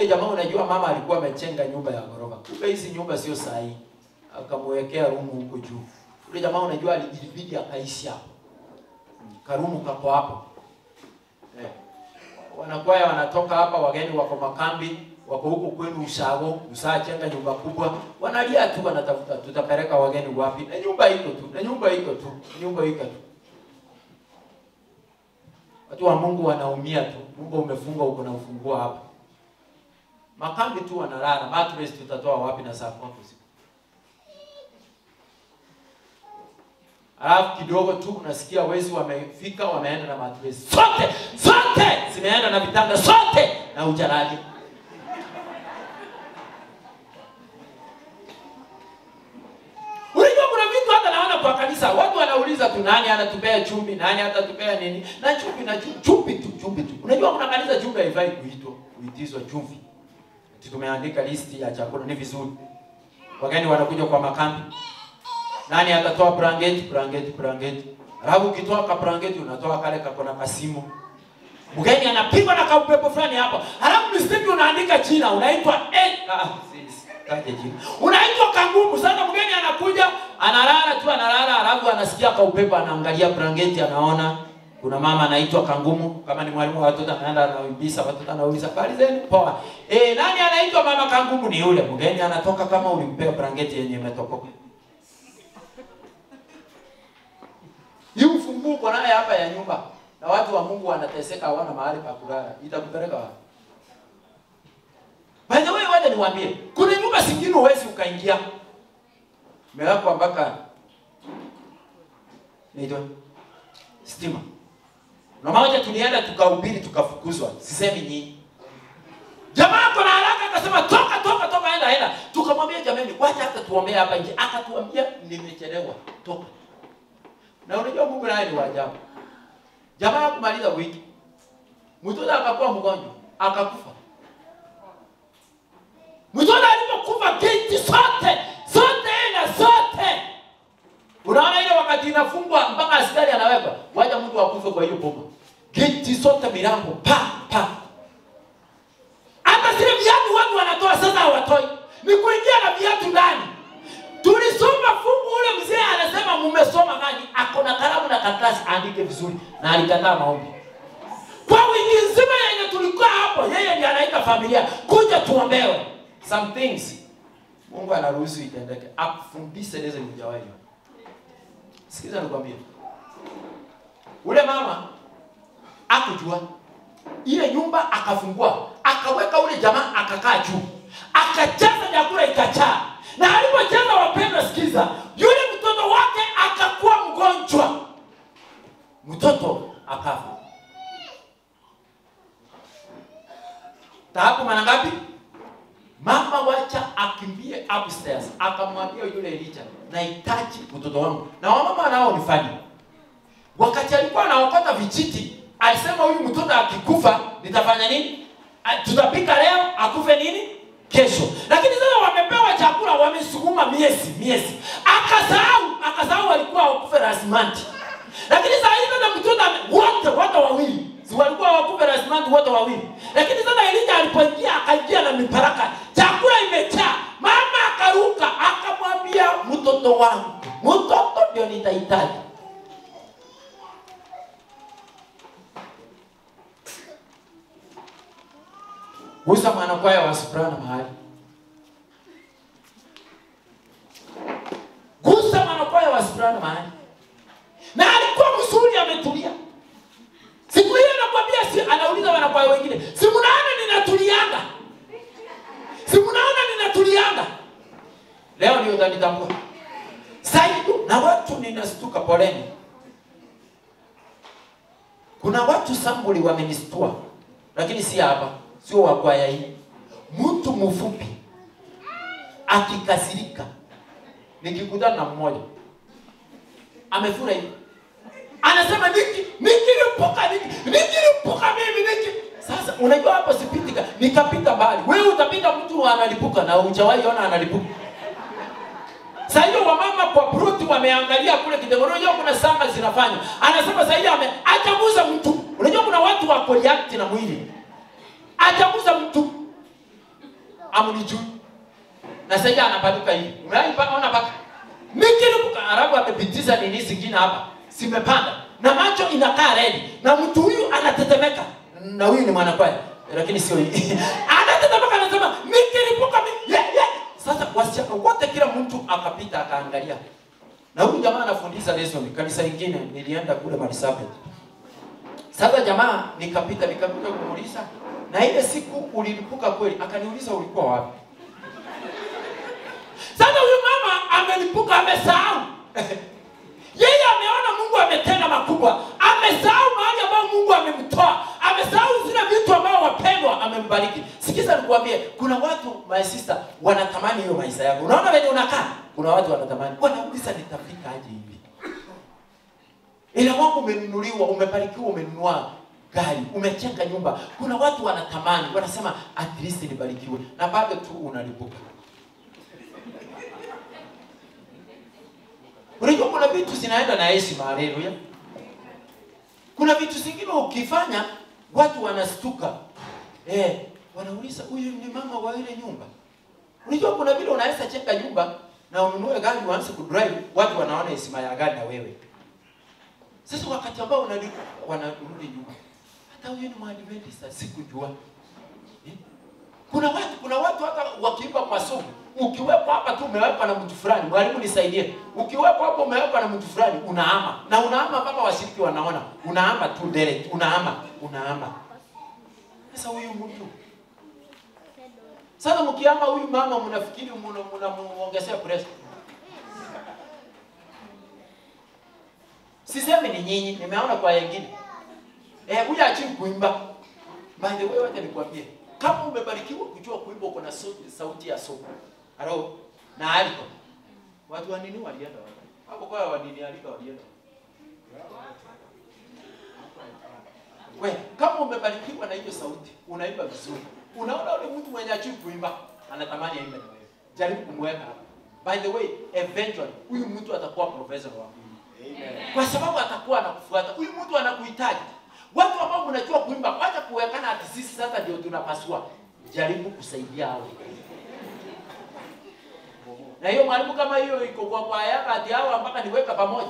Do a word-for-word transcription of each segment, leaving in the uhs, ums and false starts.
ule jamaa unajua mama alikuwa amechenga nyumba ya ghorofa. Kumbe hizi nyumba sio sahihi. Akamwekea rumu huko juu. Ule jamaa unajua alijibidi akaishi hapo. Karumu kako hapo. Eh. Wanakwaya wanatoka hapa, wageni wako makambi, wako huko kwenu ushago, usachenga nyumba kubwa. Wanalia tu wanatafuta tutapeleka wageni wapi? Na nyumba iko tu, na nyumba iko tu, nyumba iko tu. Watu wa Mungu wanaumia tu. Mungu umefunga uko na ufunguo hapa. Makambi tu wanalala, mattress tutatoa wapi na saa kwa usiku. Alafu kidogo tu unasikia wezi wamefika wameenda na mattress. Sote, sote zimeenda na vitanda sote na ujalali. Unajua kuna vitu hata naona kwa kanisa watu wanauliza tu nani anatupea chumvi, nani atatupea nini? Na chumvi na chumvi, chumvi tu, chumvi tu. Unajua kuna kanisa chumvi haifai kuitwa, kuitizwa chumvi. Tumeandika listi ya chakula ni vizuri. Wageni wanakuja kwa makambi. Nani atatoa blanketi, blanketi, blanketi. Alafu ukitoa ka blanketi unatoa kale kako na kasimu. Mgeni anapigwa na kaupepo fulani hapa. Alafu mstari unaandika jina, unaitwa eh ah sis. Taje jina. Unaitwa kangumu. Sasa mgeni anakuja, analala tu analala, alafu anasikia kaupepo, anaangalia blanketi, anaona kuna mama anaitwa kangumu. Kama ni mwalimu wa watoto anaenda anaibisa watoto, anauliza bali zenu poa. Eh, nani anaitwa mama kangumu? Ni yule. Mgeni anatoka kama ulimpea blanketi yenye imetokoka. Hii ufunguko naye hapa ya nyumba. Na watu wa Mungu wanateseka, hawana mahali pa kulala. Itakupeleka wapi? By the way, waje niwaambie, kuna nyumba zingine huwezi ukaingia. Melako mpaka ndio stima. Na mmoja tulienda tukahubiri tukafukuzwa. Sisemi nyinyi. Jamaa kuna haraka akasema toka toka toka enda enda. Tukamwambia jamani, wacha hata tuombee hapa nje. Akatuambia nimechelewa. Toka. Na unajua Mungu naye ni waajabu. Jamaa kumaliza wiki. Mtoto akakuwa mgonjwa, akakufa. Mtoto alipokufa geti sote, sote na sote. Unaona ile wakati inafungwa mpaka askari anawekwa, wacha mtu akufe kwa hiyo bomba. Geti sote milango pa pa. Hata zile viatu watu wanatoa sasa hawatoi. Ni kuingia na viatu ndani. Tulisoma fungu ule mzee anasema mmesoma gani? Akona kalamu na karatasi andike vizuri na alikataa maombi. Kwa wiki nzima yenye tulikuwa hapo, yeye ndiye anaita familia kuja tuombewe. Some things Mungu anaruhusu itendeke. Akufundishe leze hujawahi. Sikiza nikwambie. Ule mama akujua ile nyumba akafungua, akaweka ule jamaa akakaa juu. Akajaza chakula ikachaa. Na alipocheza wapendwa sikiza, yule mtoto wake akakuwa mgonjwa. Mtoto akafa. Taabu mara ngapi? Mama wacha akimbie upstairs, akamwambia yule Elijah, nahitaji mtoto wangu. Na wamama nao ni fani. Wakati alikuwa anaokota vijiti, alisema huyu mtoto akikufa nitafanya nini? Tutapika leo, akufe nini? Kesho. Lakini sasa wamepewa chakula, wamesukuma miezi, miezi. Akasahau, akasahau walikuwa wakufe rasimanti. Lakini sasa hivi na mtoto wote wote wawili, si walikuwa wakufe rasimanti wote wawili. Lakini sasa Elijah alipoingia akaingia na mibaraka. Chakula imejaa. Mama akaruka, akamwambia mtoto wangu, mtoto ndio nitahitaji. Gusa mwanakwaya wa soprano mahali. Gusa mwanakwaya wa soprano mahali. Na alikuwa mzuri ametulia. Siku hiyo anakuambia si anauliza wanakwaya wengine, si mnaona ninatulianga? Si mnaona ninatulianga? Leo ndio utanitambua. Saidu na watu ninastuka poleni. Kuna watu sambuli wamenistua. Lakini si hapa. Sio wa kwaya hii. Mtu mfupi akikasirika, nikikutana na mmoja amefura hivi, anasema niki nikilipuka niki nikilipuka mimi niki. Sasa unajua hapo sipitika, nikapita mbali. Wewe utapita mtu analipuka na hujawahi ona analipuka. Sasa hiyo wamama kwa bruti wameangalia kule kidogo. Unajua kuna sanga zinafanya. Anasema sasa hiyo ame achaguza mtu. Unajua kuna watu wako react na mwili. Achaguza mtu. amnijui. Na sasa anapaduka hivi. Unaona paka. Nikilipuka Arabu amepitiza nini zingine hapa. Simepanda. Na macho inakaa red. Na mtu huyu anatetemeka. Na huyu ni mwanakwaya. Lakini sio hii. Anatetemeka anasema nikilipuka mimi. Yeah, yeah. Sasa wasichana wote kila mtu akapita akaangalia. Na huyu jamaa anafundisha lesson kanisa lingine nilienda kule Sabbath. Sasa jamaa nikapita nikapita kumuuliza na ile siku ulilipuka kweli akaniuliza ulikuwa wapi? Sasa huyu mama amelipuka amesahau. Yeye ameona Mungu ametenda makubwa. Amesahau mahali ambapo Mungu amemtoa. Amesahau zile vitu ambao wapendwa amembariki. Sikiza nikwambie, kuna watu my sister wanatamani hiyo maisha yako. Unaona venye unakaa? Kuna watu wanatamani. Wanauliza nitafika aje hivi? Ila wangu umenunuliwa, umebarikiwa, umenunua gari, umechenga nyumba. Kuna watu wanatamani, wanasema at least nibarikiwe. Na bado tu unalipuka. Unajua kuna vitu zinaenda na heshima, haleluya. Kuna vitu zingine ukifanya watu wanastuka. Eh, wanauliza huyu ni mama wa ile nyumba. Unajua kuna vile unaweza cheka nyumba na ununue gari uanze kudrive, watu wanaona heshima ya gari na wewe. Sasa wakati ambao unarudi wanarudi nyuma. Hata huyu ni mwadventista sikujua. Eh? Kuna watu kuna watu hata wakiimba kwa somo, ukiwepo hapa tu umewekwa na mtu fulani, mwalimu nisaidie. Ukiwepo hapo umewekwa na mtu fulani, unahama. Na unahama mpaka washiriki wanaona. Unahama tu direct, unahama, unahama. Sasa huyu mtu. Sasa mkiama huyu mama mnafikiri mnamuongezea pressure. Sisemi ni nyinyi, nimeona kwa wengine. Eh, huyu achi kuimba. By the way, wacha nikwambie. Kama umebarikiwa kujua kuimba uko na sauti, sauti ya sopo. Halo, na aliko. Watu wa nini walienda wapi? Hapo kwa wa nini alika walienda. Wewe, kama umebarikiwa na hiyo sauti, unaimba vizuri. Unaona yule mtu mwenye achi kuimba, anatamani aimbe na wewe. Jaribu kumweka hapo. By the way, eventually huyu mtu atakuwa professor wa Amen. Kwa sababu atakuwa anakufuata. Huyu mtu anakuhitaji. Watu ambao mnajua kuimba, wacha kuwekana ati sisi sasa ndio tunapasua. Jaribu kusaidia hao. Na hiyo mwalimu kama hiyo iko kwa kwaya ati hao mpaka niweka pamoja.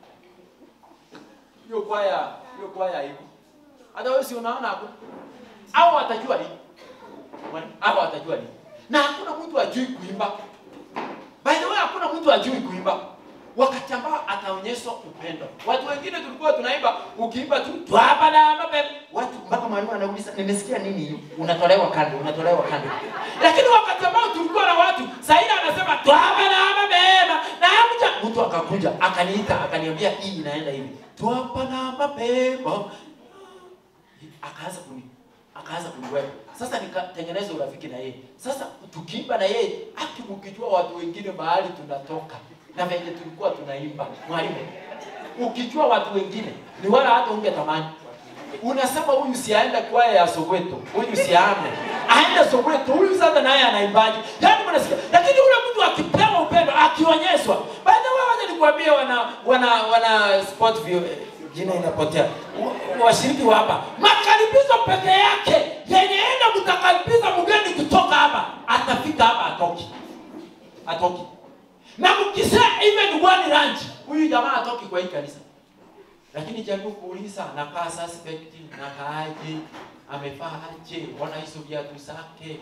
Hiyo kwaya, hiyo kwaya iko. Hata wewe si unaona hapo? Hao watajua nini? Hao watajua nini? Na hakuna mtu ajui kuimba. By the way, hakuna mtu ajui kuimba. Wakati ambao ataonyeshwa upendo. Watu wengine tulikuwa tunaimba, ukiimba tu twapa na mapepe. Watu mpaka mwalimu anauliza, nimesikia nini hiyo? Unatolewa kando, unatolewa kando. Lakini wakati ambao tulikuwa na watu, Saida anasema twapa na mapepe. Na hakuja mtu akakuja, akaniita, akaniambia hii inaenda hivi. Twapa na mapepe. Akaanza kuni akaanza kuniweka. Sasa nikatengeneza urafiki na yeye. Sasa tukiimba na yeye, akimkijua watu wengine mahali tunatoka. Na vile tulikuwa tunaimba, mwalimu. Ukijua watu wengine, ni wala hata ungetamani. Unasema huyu siaenda kwaya ya Soweto, huyu siame. Aenda Soweto, huyu sasa naye anaimbaje? Yaani mnasikia. Lakini yule mtu akipewa upendo, akionyeshwa. Baada ya waje nikwambie wana wana wana sport view jina inapotea. Washiriki wa hapa, makaribizo peke yake yenye enda mtakaribiza mgeni kutoka hapa, atafika hapa atoki. Atoki. Na mkisema even one lunch, huyu jamaa atoki kwa hii kanisa. Lakini jaribu kuuliza anakaa suspect, nakaaje, amefaa aje, wana hizo viatu zake.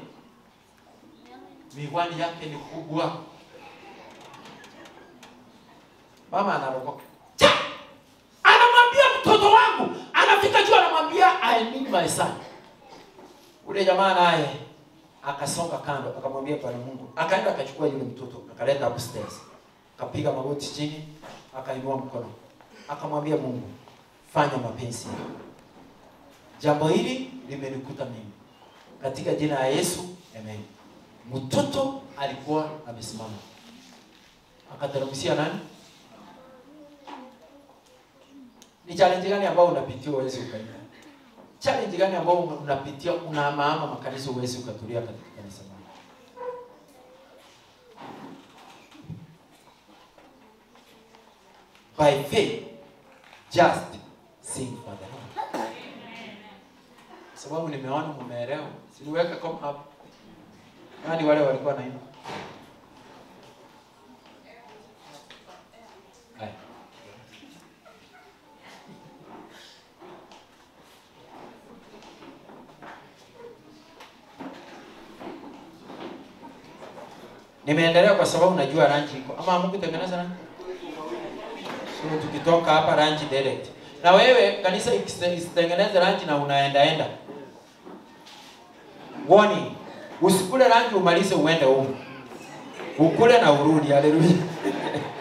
Miwani yake ni kubwa. Mama anarokoka. Anamwambia mtoto wangu, anafika juu anamwambia I need my son. Ule jamaa naye akasonga kando, akamwambia Bwana Mungu. Akaenda akachukua yule mtoto, akaleta upstairs. Akapiga magoti chini, akainua mkono. Akamwambia Mungu, fanya mapenzi yako. Jambo hili limenikuta mimi. Katika jina la Yesu, amen. Mtoto alikuwa amesimama. Akateremshia nani? Ni challenge gani ambao unapitia uweze ukaenda? Challenge gani ambao unapitia unaamaama makanisa uweze ukatulia katika kanisa moja? By faith, just sing for the Lord. Amen. Sababu nimeona mumeelewa. Siniweka kama hapo. Nani wale walikuwa naimba? Hai. Nimeendelea kwa sababu najua rangi iko. Ama hamkutengeneza rangi? So tukitoka hapa rangi direct. Na wewe kanisa isitengeneze rangi na unaenda enda. Warning. Usikule rangi umalize uende huko. Ukule na urudi. Haleluya.